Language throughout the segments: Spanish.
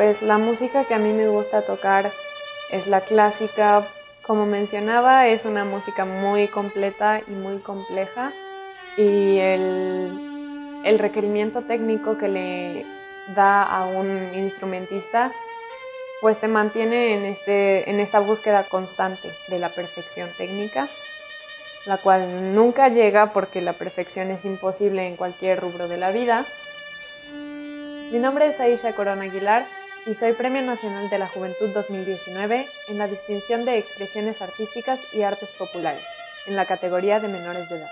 Pues la música que a mí me gusta tocar es la clásica. Como mencionaba, es una música muy completa y muy compleja, y el requerimiento técnico que le da a un instrumentista pues te mantiene en esta búsqueda constante de la perfección técnica, la cual nunca llega porque la perfección es imposible en cualquier rubro de la vida. Mi nombre es Aisha Corona Aguilar y soy Premio Nacional de la Juventud 2019 en la distinción de Expresiones Artísticas y Artes Populares, en la categoría de menores de edad.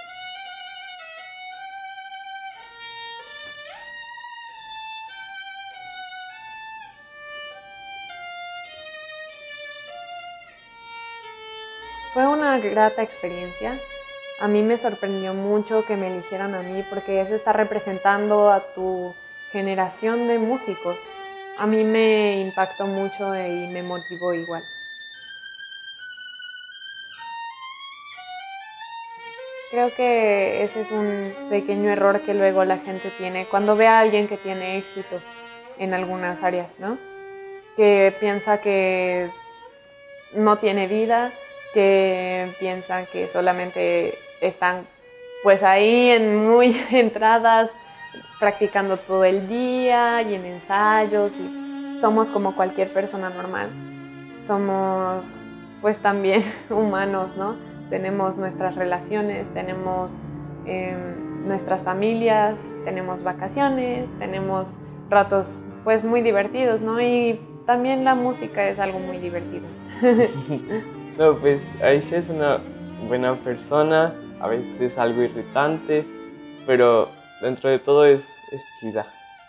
Fue una grata experiencia. A mí me sorprendió mucho que me eligieran a mí porque es estar representando a tu generación de músicos. A mí me impactó mucho y me motivó igual. Creo que ese es un pequeño error que luego la gente tiene cuando ve a alguien que tiene éxito en algunas áreas, ¿no? Que piensa que no tiene vida, que piensan que solamente están pues ahí muy entradas, practicando todo el día y en ensayos, y somos como cualquier persona normal. Somos pues también humanos, ¿no? Tenemos nuestras relaciones, tenemos nuestras familias, tenemos vacaciones, tenemos ratos pues muy divertidos, ¿no? Y también la música es algo muy divertido. No, pues Aisha es una buena persona, a veces es algo irritante, pero dentro de todo es chida.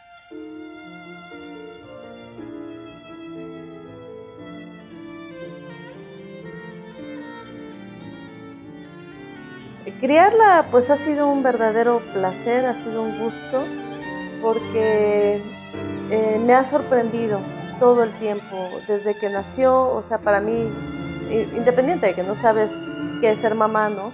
Criarla pues ha sido un verdadero placer, ha sido un gusto, porque me ha sorprendido todo el tiempo, desde que nació. O sea, para mí, independiente de que no sabes qué es ser mamá, ¿no?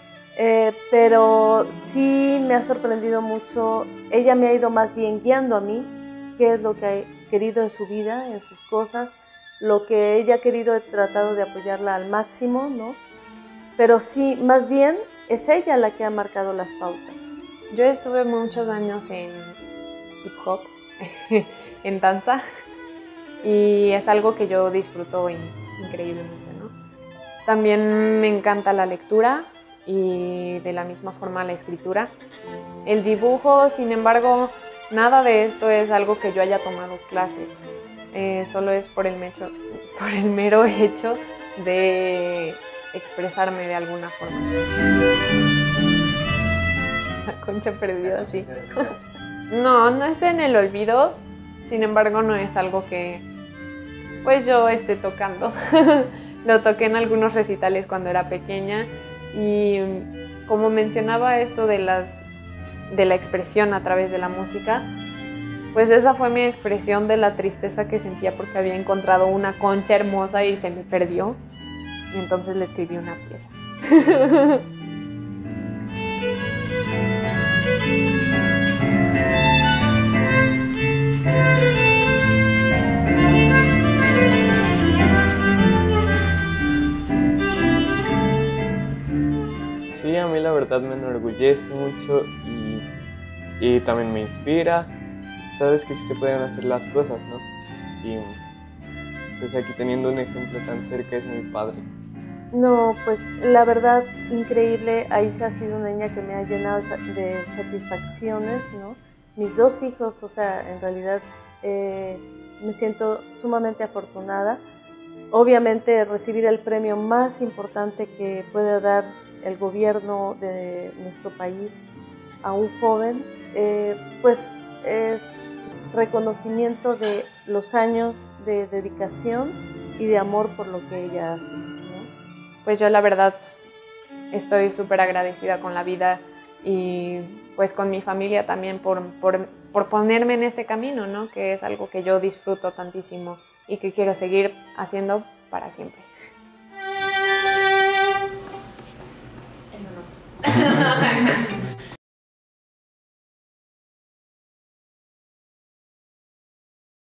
Pero sí me ha sorprendido mucho. Ella me ha ido más bien guiando a mí, qué es lo que ha querido en su vida, en sus cosas, lo que ella ha querido, he tratado de apoyarla al máximo, ¿no? Pero sí, más bien es ella la que ha marcado las pautas. Yo estuve muchos años en hip hop, en danza, y es algo que yo disfruto increíblemente, ¿no? También me encanta la lectura y de la misma forma la escritura. El dibujo, sin embargo, nada de esto es algo que yo haya tomado clases, solo es por el mero hecho de expresarme de alguna forma. La concha perdida, sí. No está en el olvido, sin embargo no es algo que pues yo esté tocando. Lo toqué en algunos recitales cuando era pequeña, y como mencionaba esto de la expresión a través de la música, pues esa fue mi expresión de la tristeza que sentía porque había encontrado una concha hermosa y se me perdió. Y entonces le escribí una pieza. Sí, a mí la verdad me enorgullece mucho y también me inspira. Sabes que sí se pueden hacer las cosas, ¿no? Y pues aquí teniendo un ejemplo tan cerca es muy padre. No, pues la verdad, increíble. Aisha ha sido una niña que me ha llenado de satisfacciones, ¿no? Mis dos hijos, o sea, en realidad me siento sumamente afortunada. Obviamente recibir el premio más importante que puede dar el gobierno de nuestro país a un joven, pues es reconocimiento de los años de dedicación y de amor por lo que ella hace, ¿no? Pues yo la verdad estoy súper agradecida con la vida y pues con mi familia también por ponerme en este camino, ¿no? Que es algo que yo disfruto tantísimo y que quiero seguir haciendo para siempre. Eso no.